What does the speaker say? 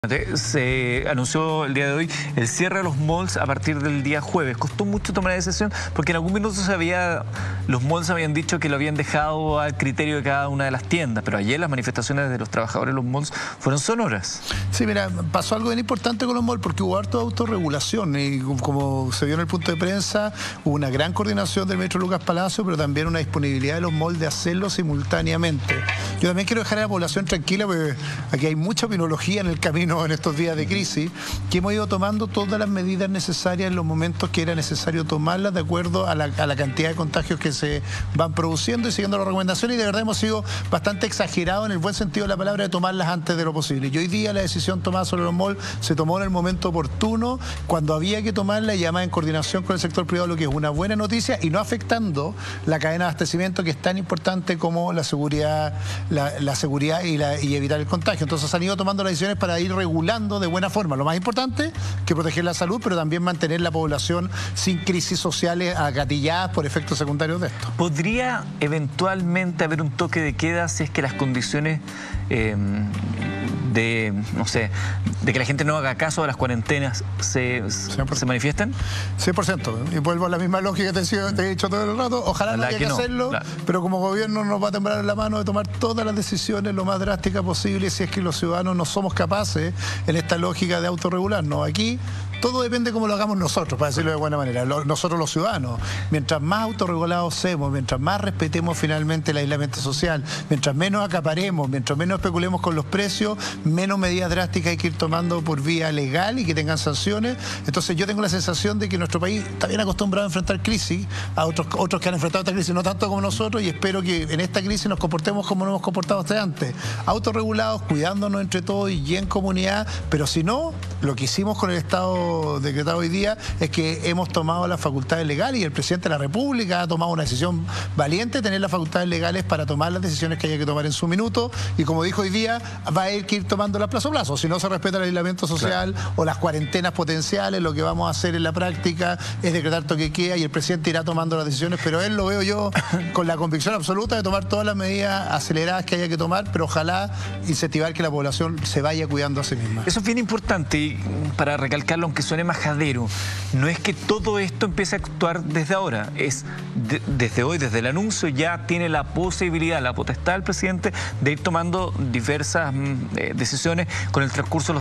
Se anunció el día de hoy el cierre de los malls a partir del día jueves. Costó mucho tomar la decisión porque en algún minuto los malls habían dicho que lo habían dejado al criterio de cada una de las tiendas, pero ayer las manifestaciones de los trabajadores de los malls fueron sonoras. Sí, mira, pasó algo bien importante con los malls porque hubo harto de autorregulación y como se vio en el punto de prensa, hubo una gran coordinación del ministro Lucas Palacio, pero también una disponibilidad de los malls de hacerlo simultáneamente. Yo también quiero dejar a la población tranquila porque aquí hay mucha opiniología en el camino en estos días de crisis, que hemos ido tomando todas las medidas necesarias en los momentos que era necesario tomarlas de acuerdo a la cantidad de contagios que se van produciendo y siguiendo las recomendaciones, y de verdad hemos sido bastante exagerados en el buen sentido de la palabra de tomarlas antes de lo posible. Y hoy día la decisión tomada sobre los malls se tomó en el momento oportuno, cuando había que tomarla, y además en coordinación con el sector privado, lo que es una buena noticia y no afectando la cadena de abastecimiento, que es tan importante como la seguridad, la seguridad y evitar el contagio. Entonces han ido tomando las decisiones para ir regulando de buena forma. Lo más importante que proteger la salud, pero también mantener la población sin crisis sociales agatilladas por efectos secundarios de esto. ¿Podría eventualmente haber un toque de queda si es que las condiciones no sé, de que la gente no haga caso a las cuarentenas se manifiestan? 100%. Y vuelvo a la misma lógica que te he dicho todo el rato. Ojalá no haya que hacerlo, claro. Pero como gobierno nos va a temblar en la mano de tomar todas las decisiones lo más drásticas posible si es que los ciudadanos no somos capaces en esta lógica de autorregularnos. Aquí todo depende cómo lo hagamos nosotros, para decirlo de buena manera, nosotros los ciudadanos. Mientras más autorregulados seamos, mientras más respetemos finalmente el aislamiento social, mientras menos acaparemos, mientras menos especulemos con los precios, menos medidas drásticas hay que ir tomando por vía legal y que tengan sanciones. Entonces yo tengo la sensación de que nuestro país está bien acostumbrado a enfrentar crisis, a otros que han enfrentado esta crisis no tanto como nosotros, y espero que en esta crisis nos comportemos como nos hemos comportado hasta antes, autorregulados, cuidándonos entre todos y en comunidad. Pero si no, lo que hicimos con el Estado decretado hoy día es que hemos tomado las facultades legales, y el presidente de la República ha tomado una decisión valiente de tener las facultades legales para tomar las decisiones que haya que tomar en su minuto, y como dijo hoy día, va a haber que ir tomándolas plazo a plazo. Si no se respeta el aislamiento social, claro, o las cuarentenas potenciales, lo que vamos a hacer en la práctica es decretar toque de queda, y el presidente irá tomando las decisiones, pero él lo veo yo con la convicción absoluta de tomar todas las medidas aceleradas que haya que tomar, pero ojalá incentivar que la población se vaya cuidando a sí misma. Eso es bien importante, y para recalcarlo, aunque suene majadero, no es que todo esto empiece a actuar desde ahora, es desde hoy, desde el anuncio ya tiene la posibilidad, la potestad del presidente de ir tomando diversas decisiones con el transcurso de los